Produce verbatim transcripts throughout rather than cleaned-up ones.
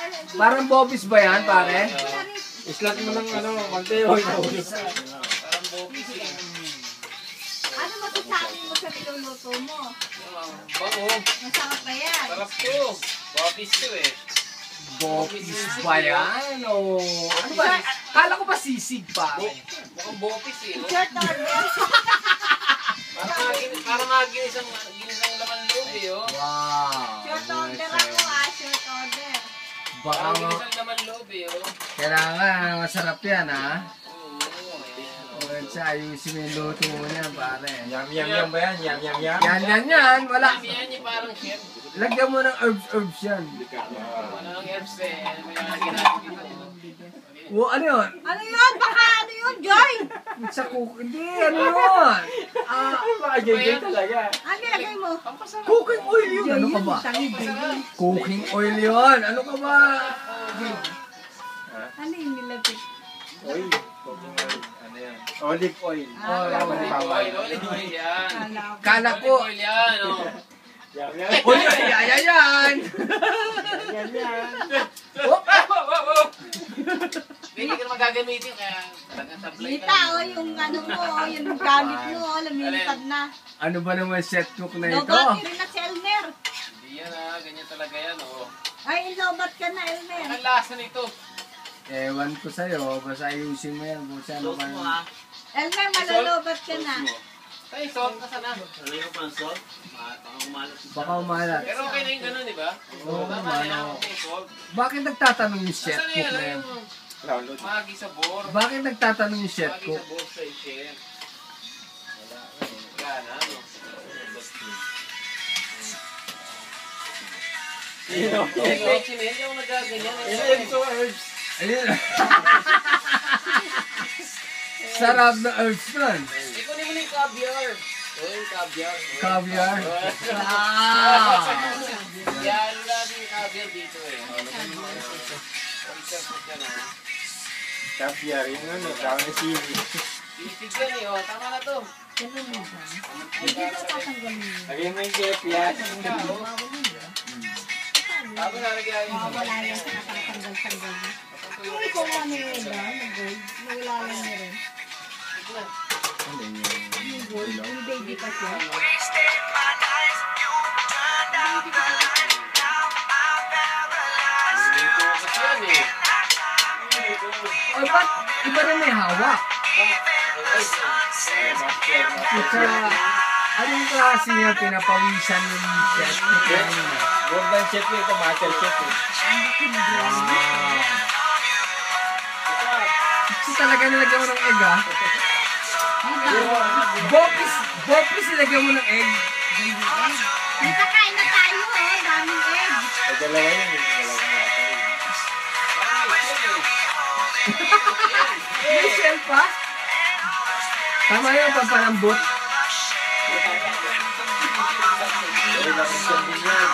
Parang bopis ba yan, pare? Islat mo ng ano, Mateo. Parang bopis eh. Ano masasabi mo sa niluluto mo? Bango. Masarap ba yan? Sarap to. Bopis to eh. Bopis ba yan? O... Ano ba? Kala ko ba sisig, pare? Mukhang bopis eh. Oh. Short order. Parang nga gin- parang nga ginisang ginisang laman loob eh. Oh. Wow. Short order ako ah, short order. Baka Parang nga, ginisang laman loob eh. Oh. kailangan masarap yan, ha? Oo, ayan, oh. O, sa ayusin mo yung luto mo niyan, pare. Yam yam yam ba yan? Yam yam yam? Yan, yan, yan. Wala. Yan, yan yung parang chef. Lagyan mo ng herbs, herbs yan. Ano ang herbs eh. Ano yung mga ginagawa dito? O, ano yun? Ano yun? Baka ano yun, Joy? Sa cook. Hindi, ano yun? Ah, Baka gigil talaga. Ano nilagay mo? Pampasarap. cooking oil yun. Ano ka ba? Pampasarap. Cooking oil yun. Ano ka ba? Ano yung nilagay? Oil. Ano yan? Olive oil. Ah, Oh, Olive tama. oil, olive oil yan. Kala ko. Kala Olive ko. oil yan, oh. Yam yam. Oil, ay, ay, ay, yan. Yam yam. Oh, Wow, wow, wow. Hindi ka naman gagamitin kaya talagang sablay Lita, oh, yung ano mo, oh, yung gamit mo, oh, lumilipad na. ano ba naman set cook na ito? Lobat rin na si Elmer. Hindi yan ah, ganyan talaga yan, oh. Ay, lobat ka na, Elmer. Ang lasa nito. Ewan ko sa'yo. Basta ayusin mo yan. Kung saan Sauce mo ah. Elmer, malolobat ka na. Ay, salt na sana. Lagyan ko pa ng salt. Baka umalat. baka umalat. Pero okay na yung ganun, di ba? Oo, Tama naman, na yan, oo. okay, salt. Bakit nagtatanong yung chef Nasaan na cook yan, na ano yan? yung Lalo. magi sabor? Bakit nagtatanong yung chef Magi cook? sabor sa chef. Wala, wala na, ano. Sino? Yung kitchen eh, yung nagaganyan. Herbs o herbs. Ayun. Sarap na herbs nun. Ikunin mo na yung caviar. O, yung caviar. oh. Caviar. Ah! Ah! Yan lang yung caviar dito eh. Oyster po yan ah. Caviar, yung ano, tawag na sili. Isig yan eh, oh. Tama na to. Hindi na tatanggalin mo. Lagyan mo yung kepia. Tapos nalagyan yung Mawala yan sa kakatanggal-tanggal mo. Kung ikaw nga ni Eda, nag-gold, nawala lang niya rin. Yung gold, yung baby pa siya. Kasi yan eh. Ay, ba't iba na may hawak? Sa, anong klase niya pinapawisan yung chef cook na yun? ah? Gordon chef yun, ito master chef eh. Wow. Kasi talaga nilagyan mo ng egg, ah. Bopis, bopis nilagyan mo ng egg. May kakain na tayo, oh, daming egg. Ay, dalawa yun, yung dalawa nga tayo. May shell pa? Tama yun, pampalambot. Dahil lang yung siyang din yan.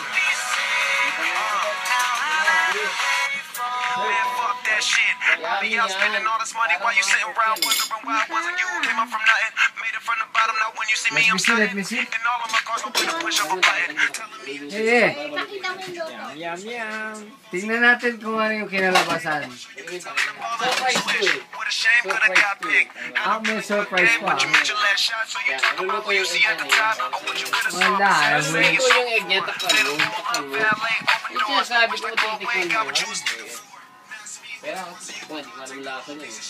That shit. Be out spending all this money while you sitting around wondering why it wasn't you. Came up from nothing, made it from the bottom. Now when you see me, Let me I'm see, let me stunning. see. And all of my cars go with a push of a button. Telling me Eh, eh. Eh, pakita mo yung logo. Yam yam. Tingnan natin kung ano yung kinalabasan. Surprise to eh. with a shame, could have got picked. Ah, may surprise pa. But you made your last shot, so you talk about what you see at the top. Or what you could have saw. Wala. Tapos ito yung egg niya, takpan mo. Takpan mo. Valet, open Yung doors, sinasabi push ko, the wrong way, titikman got mo. what you was Pero ako, hindi ko alam lasa niya eh.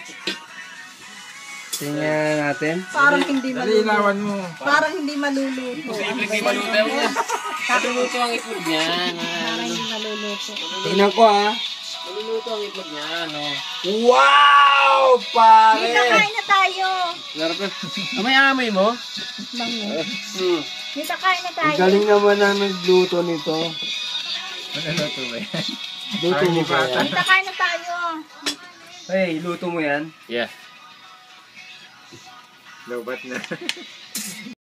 Tingnan natin. Parang hindi Dali, maluluto. ilawan mo. Parang hindi maluluto. Hindi maluto mo. Maluluto ang itlog niya. Parang hindi maluluto. Tingnan ko, ah. Maluluto ang itlog niya, no? Wow, pare! Dito, kain na tayo. Larap na. Amay-amay mo? Bango. Hmm. Dito, kain na tayo. Ang galing naman na nagluto nito. Ano luto ba yan? Luto mo ba yan? Dito, kain na tayo. Hey, luto mo yan? Yeah. Lobat na.